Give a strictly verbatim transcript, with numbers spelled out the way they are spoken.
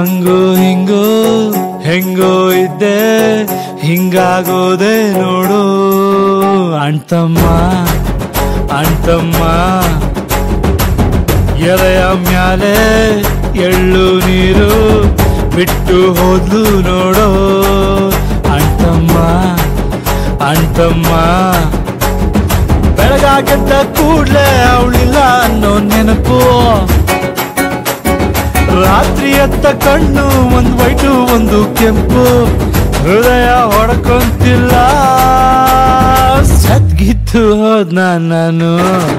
ಹಂಗೋ ಹಿಂಗೋ ಹೆಂಗೋ ಇದ್ದೆ ಹಿಂಗಾಗೋದೆ ನೋಡು ಅಣ್ತಮ್ಮ ಅಣ್ತಮ್ಮ ಎಲೆಯ ಮ್ಯಾಲೆ ಎಳ್ಳು ನೀರು ಬಿಟ್ಟು ಹೋದ್ಲು ನೋಡೋ ಅಣ್ತಮ್ಮ ಅಣ್ತಮ್ಮ ಬೆಳಗಾಗದ್ದ ಕೂಡ್ಲೆ ಅವಳಿಲ್ಲ ಅನ್ನೋ ನೆನಪು ರಾತ್ರಿ ಎತ್ತ ಕಣ್ಣು ಒಂದು ವೈಟು ಒಂದು ಕೆಂಪು ಹೃದಯ ಹೊಡ್ಕೊಂತಿಲ್ಲ ಸದ್ಗಿತ್ತು ಹೋದ್ನ ನಾನು